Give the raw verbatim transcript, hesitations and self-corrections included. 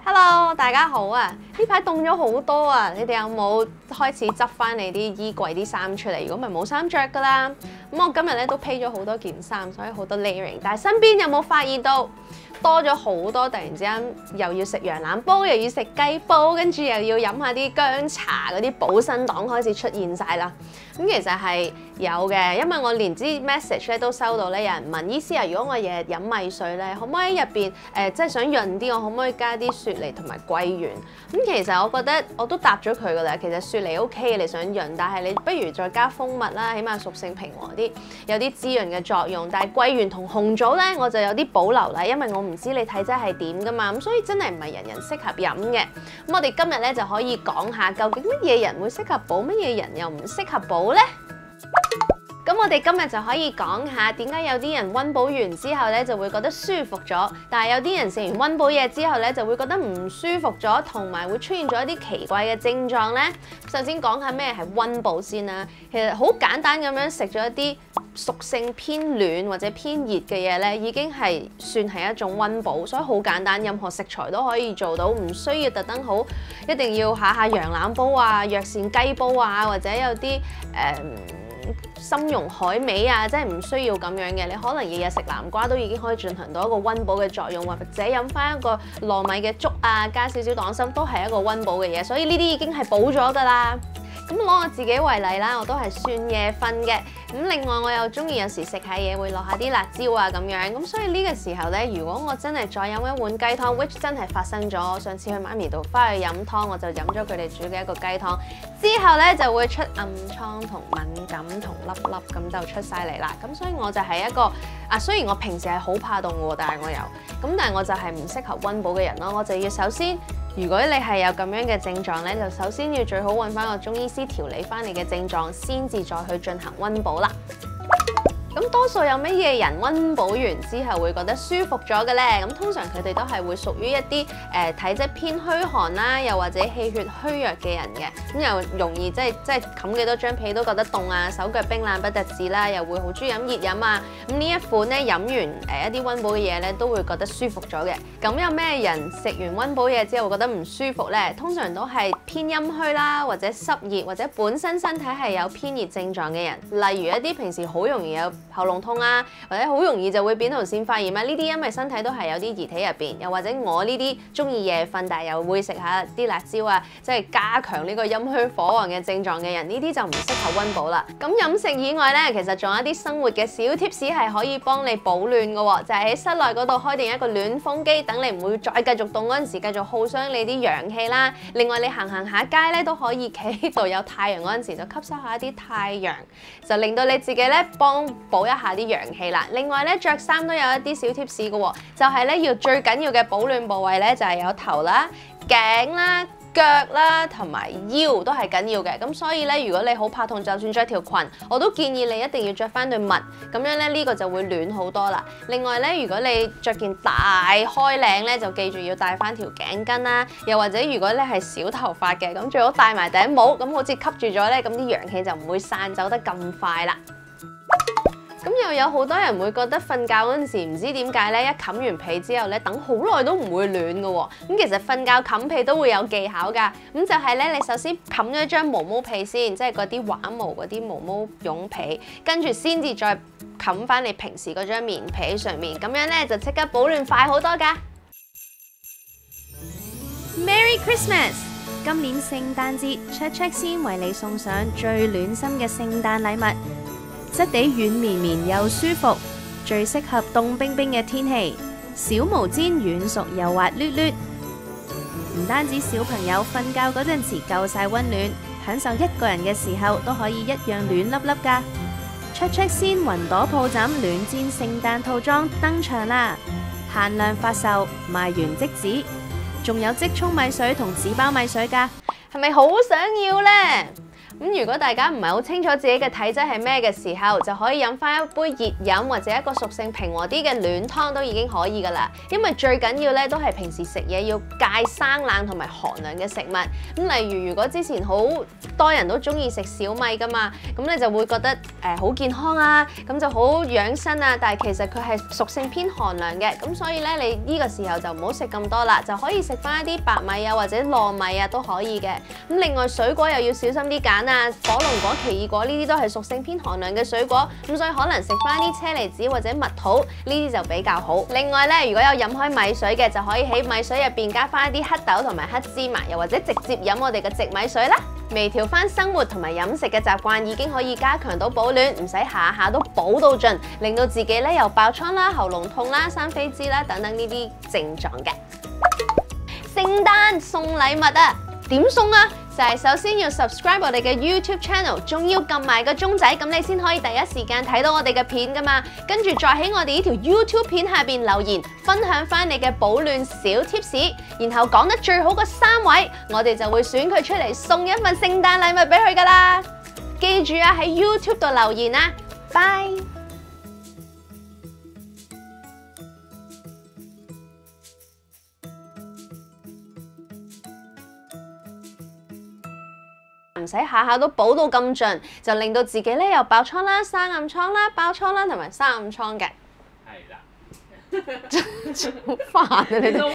Hello， 大家好啊！呢排凍咗好多啊，你哋有冇開始執翻你啲衣櫃啲衫出嚟？如果咪冇衫着噶啦。咁我今日咧都披咗好多件衫，所以好多 layering。但係身邊有冇發現到多咗好多？突然之間又要食羊腩煲，又要食雞煲，跟住又要飲下啲薑茶，嗰啲補身黨開始出現晒啦。咁其實係有嘅，因為我連啲 message 咧都收到咧，有人問醫師啊，如果我日日飲米水咧，可唔可以入邊誒即係想潤啲，我可唔可以加啲雪梨同埋桂圓？咁其實我覺得我都答咗佢噶啦，其實雪梨 OK 嘅，你想潤，但係你不如再加蜂蜜啦，起碼屬性平和啲，有啲滋潤嘅作用。但係桂圓同紅棗咧，我就有啲保留啦，因為我唔知你體質係點噶嘛，咁所以真係唔係人人適合飲嘅。咁我哋今日咧就可以講下究竟乜嘢人會適合補，乜嘢人又唔適合補咧？咁我哋今日就可以講下點解有啲人溫補完之後咧就會覺得舒服咗，但係有啲人食完溫補嘢之後咧就會覺得唔舒服咗，同埋會出現咗一啲奇怪嘅症狀咧。首先講下咩係溫補先啦。其實好簡單咁樣食咗一啲屬性偏暖或者偏熱嘅嘢咧，已經係算係一種溫補，所以好簡單，任何食材都可以做到，唔需要特登好一定要下下羊腩煲啊、藥膳雞煲啊，或者有啲誒。嗯參茸海味啊，真係唔需要咁樣嘅。你可能日日食南瓜都已經可以進行到一個溫補嘅作用，或者飲翻一個糯米嘅粥啊，加少少黨參都係一個溫補嘅嘢。所以呢啲已經係補咗㗎啦。咁攞我自己為例啦，我都係蒜夜瞓嘅。咁另外我又中意有時食下嘢會落下啲辣椒啊咁樣。咁所以呢個時候咧，如果我真係再飲一碗雞湯 ，which 真係發生咗。上次去媽咪度翻去飲湯，我就飲咗佢哋煮嘅一個雞湯，之後咧就會出暗瘡同敏感同粒粒咁就出晒嚟啦。咁所以我就係一個啊，雖然我平時係好怕凍嘅喎，但係我有咁，但係我就係唔適合溫補嘅人咯。我就要首先。如果你係有咁樣嘅症狀咧，就首先要最好揾翻個中醫師調理翻你嘅症狀，先至再去進行溫補啦。咁多數有乜嘢人溫補完之後會覺得舒服咗嘅咧？咁通常佢哋都係會屬於一啲誒、呃、體質偏虛寒啦，又或者氣血虛弱嘅人嘅，咁又容易即係即係冚幾多張被都覺得凍啊，手腳冰冷不特止啦，又會好中意飲熱飲啊。咁呢一款咧飲完誒一啲溫補嘅嘢咧，都會覺得舒服咗嘅。咁有咩人食完溫補嘢之後會覺得唔舒服咧？通常都係偏陰虛啦，或者濕熱，或者本身身體係有偏熱症狀嘅人，例如一啲平時好容易有喉嚨痛啊，或者好容易就會扁桃腺發炎啊，呢啲因為身體都係有啲液體入邊，又或者我呢啲中意夜瞓，但係又會食下啲辣椒啊，即係加強呢個陰虛火旺嘅症狀嘅人，呢啲就唔適合溫補啦。咁飲食以外咧，其實仲有一啲生活嘅小貼士係可以幫你保暖嘅喎，就係喺室內嗰度開定一個暖風機，等你唔會再繼續凍嗰陣時，繼續耗傷你啲陽氣啦。另外你行行下街咧都可以企喺度有太陽嗰陣時，就吸收下一啲太陽，就令到你自己咧幫補一下啲陽氣啦。另外咧着衫都有一啲小貼士嘅喎，就係咧要最緊要嘅保暖部位咧就係有頭啦、頸啦、腳啦同埋腰都係緊要嘅。咁所以咧，如果你好怕凍，就算着條裙，我都建議你一定要着翻對襪，咁樣咧呢個就會暖好多啦。另外咧，如果你着件大開領咧，就記住要戴翻條頸巾啦。又或者如果你係小頭髮嘅，咁最好戴埋頂帽，咁好似吸住咗咧，咁啲陽氣就唔會散走得咁快啦。咁又有好多人會覺得瞓覺嗰陣時唔知點解咧，一冚完被之後咧，等好耐都唔會暖嘅喎。咁其實瞓覺冚被都會有技巧㗎。咁就係咧，你首先冚咗張毛毛被先，即係嗰啲畫毛嗰啲毛毛絨被，跟住先至再冚翻你平時嗰張棉被上面，咁樣咧就即刻保暖快好多㗎。 Merry Christmas！ 今年聖誕節，check check 先為你送上最暖心嘅聖誕禮物。質地軟綿綿又舒服，最適合凍冰冰嘅天氣。小毛氈軟熟又滑捋捋，唔單止小朋友瞓覺嗰陣時夠晒溫暖，享受一個人嘅時候都可以一樣暖粒粒㗎。check check 先雲朵抱枕暖氈聖誕套裝登場啦，限量發售，賣完即止，仲有即沖米水同紙包米水㗎， 係咪好想要呢？ 咁如果大家唔係好清楚自己嘅體質係咩嘅時候，就可以飲翻一杯熱飲或者一個屬性平和啲嘅暖湯都已經可以噶啦。因為最緊要咧都係平時食嘢要戒生冷同埋寒涼嘅食物。咁例如如果之前好多人都中意食小米噶嘛，咁你就會覺得誒好、呃、健康啊，咁就好養生啊。但係其實佢係屬性偏寒涼嘅，咁所以咧你呢個時候就唔好食咁多啦，就可以食翻一啲白米啊或者糯米啊都可以嘅。咁另外水果又要小心啲揀啊，火龍果、奇異果呢啲都係屬性偏寒涼嘅水果，咁所以可能食翻啲車厘子或者蜜桃呢啲就比較好。另外咧，如果有飲開米水嘅，就可以喺米水入邊加翻一啲黑豆同埋黑芝麻，又或者直接飲我哋嘅直米水啦。微調翻生活同埋飲食嘅習慣，已經可以加強到保暖，唔使下下都補到盡，令到自己咧又爆瘡啦、喉嚨痛啦、生痱滋啦等等呢啲症狀嘅。聖誕送禮物啊，點送啊？就係首先要 subscribe 我哋嘅 YouTube channel， 仲要撳埋個鐘仔，咁你先可以第一時間睇到我哋嘅片噶嘛。跟住再喺我哋呢條 YouTube 片下邊留言，分享翻你嘅保暖小 tips， 然後講得最好嗰三位，我哋就會選佢出嚟送一份聖誕禮物俾佢噶啦。記住啊，喺 YouTube 度留言啊，拜。唔使下下都補到咁盡，就令到自己咧又爆瘡啦、生暗瘡啦、爆瘡啦同埋生暗瘡嘅。係啦，好煩啊你哋。